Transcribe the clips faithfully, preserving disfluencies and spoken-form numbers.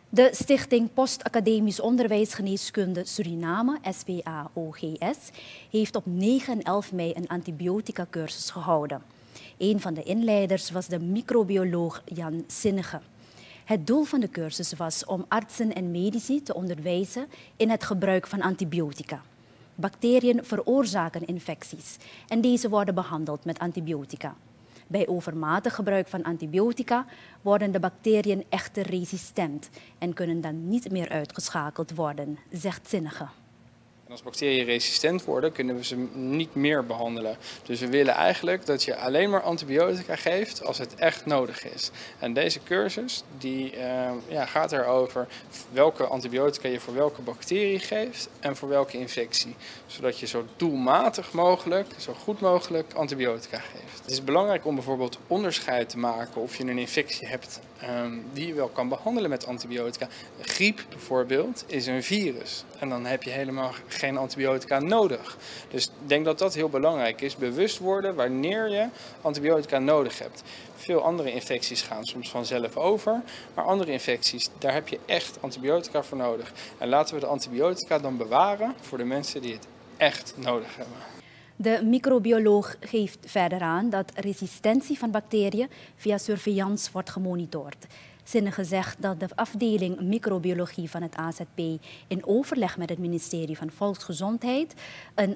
De Stichting Postacademisch Onderwijsgeneeskunde Suriname, S P A O G S, heeft op negen en elf mei een antibiotica-cursus gehouden. Een van de inleiders was de microbioloog Jan Sinnige. Het doel van de cursus was om artsen en medici te onderwijzen in het gebruik van antibiotica. Bacteriën veroorzaken infecties en deze worden behandeld met antibiotica. Bij overmatig gebruik van antibiotica worden de bacteriën echter resistent en kunnen dan niet meer uitgeschakeld worden, zegt Sinnige. En als bacteriën resistent worden, kunnen we ze niet meer behandelen. Dus we willen eigenlijk dat je alleen maar antibiotica geeft als het echt nodig is. En deze cursus die, uh, ja, gaat erover welke antibiotica je voor welke bacterie geeft en voor welke infectie. Zodat je zo doelmatig mogelijk, zo goed mogelijk antibiotica geeft. Het is belangrijk om bijvoorbeeld onderscheid te maken of je een infectie hebt um, die je wel kan behandelen met antibiotica. Griep bijvoorbeeld is een virus en dan heb je helemaal geen antibiotica nodig. Dus ik denk dat dat heel belangrijk is. Bewust worden wanneer je antibiotica nodig hebt. Veel andere infecties gaan soms vanzelf over, maar andere infecties, daar heb je echt antibiotica voor nodig. En laten we de antibiotica dan bewaren voor de mensen die het echt nodig hebben. De microbioloog geeft verder aan dat resistentie van bacteriën via surveillance wordt gemonitord. Sinnige zegt dat de afdeling microbiologie van het A Z P in overleg met het ministerie van Volksgezondheid een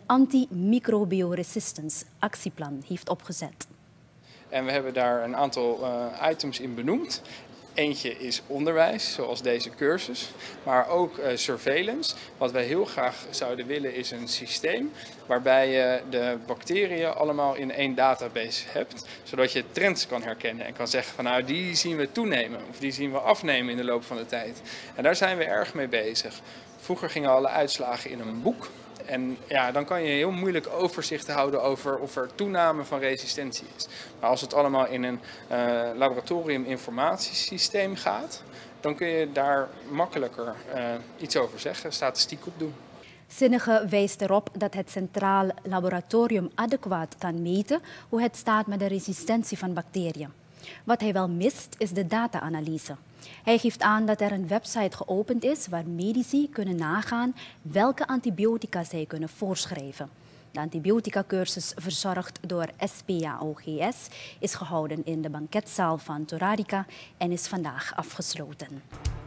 antimicrobioresistance actieplan heeft opgezet. En we hebben daar een aantal uh, items in benoemd. Eentje is onderwijs, zoals deze cursus, maar ook uh, surveillance. Wat wij heel graag zouden willen is een systeem waarbij je de bacteriën allemaal in één database hebt. Zodat je trends kan herkennen en kan zeggen van nou die zien we toenemen of die zien we afnemen in de loop van de tijd. En daar zijn we erg mee bezig. Vroeger gingen alle uitslagen in een boek. En ja, dan kan je heel moeilijk overzicht houden over of er toename van resistentie is. Maar als het allemaal in een uh, laboratorium-informatiesysteem gaat, dan kun je daar makkelijker uh, iets over zeggen, statistiek op doen. Sinnige wijst erop dat het Centraal Laboratorium adequaat kan meten hoe het staat met de resistentie van bacteriën. Wat hij wel mist is de data-analyse. Hij geeft aan dat er een website geopend is waar medici kunnen nagaan welke antibiotica zij kunnen voorschrijven. De antibiotica-cursus, verzorgd door S P A O G S, is gehouden in de banketzaal van Torarica en is vandaag afgesloten.